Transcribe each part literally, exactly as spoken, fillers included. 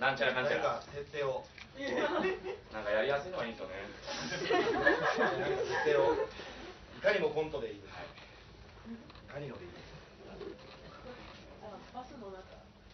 なんちゃらかんちゃら。 設定を。 なんかやりやすいのがいいんですよね。 設定を。いかにもコントでいいです。いかにもでいいです。 バスの中。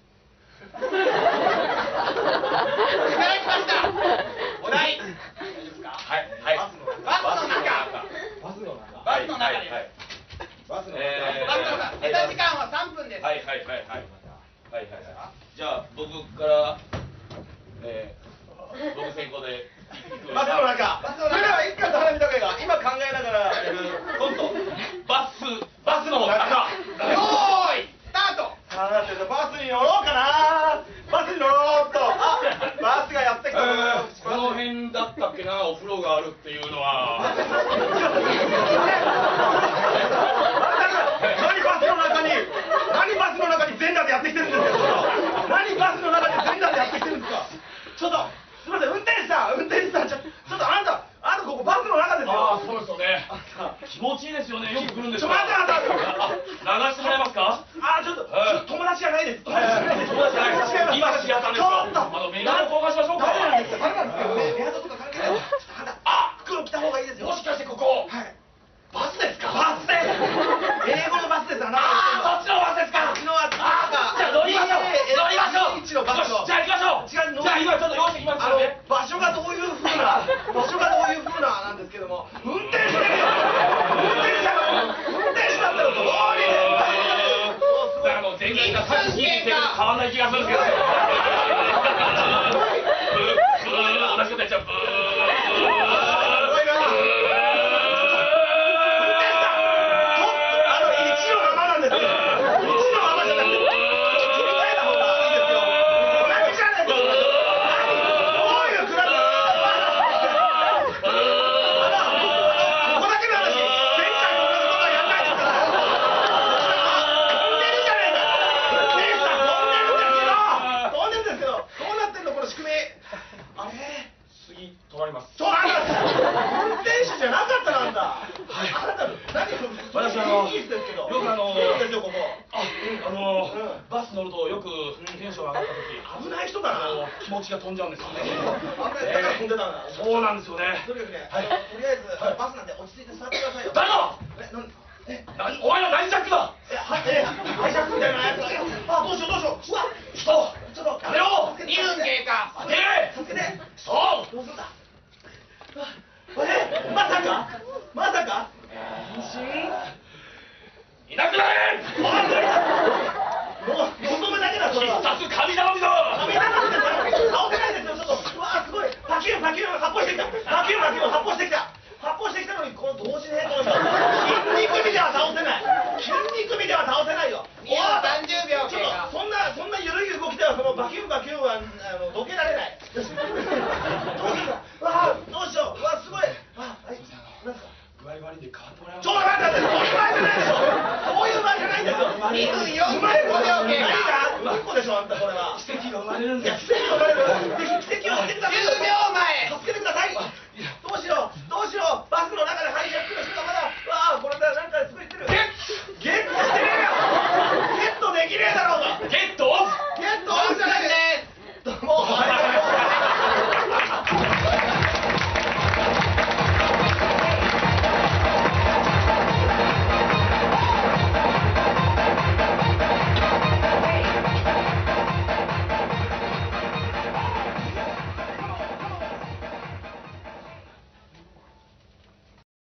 いただきました。お題。大丈夫ですか。 はいはい。 バスの中。 バスの中。 バスの中です。 バスの中。 バスの中。ネタ時間はさんぷんです。 はいはいはいはい。はいはいはい。じゃあ僕からえー僕先行で。 バスの中。それでは一家と花見高が今考えながらやるコント。 バスバスの中。 よーいスタート。 さあちょっとバスに乗ろうかな。バスに乗ろうっと。あ、バスがやってきた。 この辺だったっけな、お風呂があるっていうのは。 何バスの中に何バスの中に全裸でやってきてるんですか。何バスの中に全裸でやってきてるんですか。ちょっとすみません、運転手さん運転手さんちょちょっとあんたあんたここバスの中ですよ。 ああそうですよね。気持ちいいですよね。よく来るんですちょ待って待って流してもらえますか。 あーちょっと友達じゃないです。友達じゃないです。今知り合ったんですか。あのメガネ交換しましょうか。 誰なんですか。誰なんですか。メアドとか関係ない。あ、袋着た方がいいですよ。 もしかしてここバスですか。バスです。 英語のバスです。ああ、そっちのバスですか。 こっちのバス。あ、 じゃあ乗りましょう。乗りましょう。 一のバスを。 じゃあ行きましょう。じゃあ今ちょっと用意してきますあのよね。 場所がどういう風な場所がどういう風ななんですけども、運転してるよ。運転者が運転手だったらどうにあの前回がさっき聞いて変わんない気がするんですけど。ブー、同じことやっちゃう。ブー。私あのよくあのあのバス乗るとよくテンション上がった時危ない人だな。 気持ちが飛んじゃうんですよね。 だから飛んでたんだ。 そうなんですよね。 とにかくね、とりあえずバスなんで落ち着いて座ってくださいよ。 誰だ。 え、 なんでお前は何ジャックだ。 え、はえ、ハイジャックみたいなやつ。あ、どうしようどうしよう。うわ、 ちょっとちょっとやめろ。 にふん経過。 待て。 助けて。 そう。 どうすんだ。え、まさかまさか。 いなくなれ。 もう求めだけだ。 必殺神頼みだ。 神頼みだ。倒せないですよ。ちょっとうわ、すごいパキュンパキュン発砲してきた。パキュンパキュン発砲してきた。発砲してきたのにこの同時並行の人。筋肉美では倒せない。筋肉美では倒せないよ。 にふんさんじゅうびょうちょ経過。 っとそんなそんな緩い動きではそのバキュンバキュンはあのどけられない。どうするか。わあ、どうしよう。わあ、すごい。あ、はい。なんですか。 具合悪いんで変わってもらえます。 ちょっと待ってそういう場合じゃないでしょ。そういう場合じゃないんですよ。 にふんよんじゅうごびょう経過。 何がうんこでしょあんたこれは。 奇跡が生まれるんいやです。 奇跡が生まれる。奇跡を起きてください。 じゅうびょうまえ。 助けてください。どうしようどうしよう。バスの中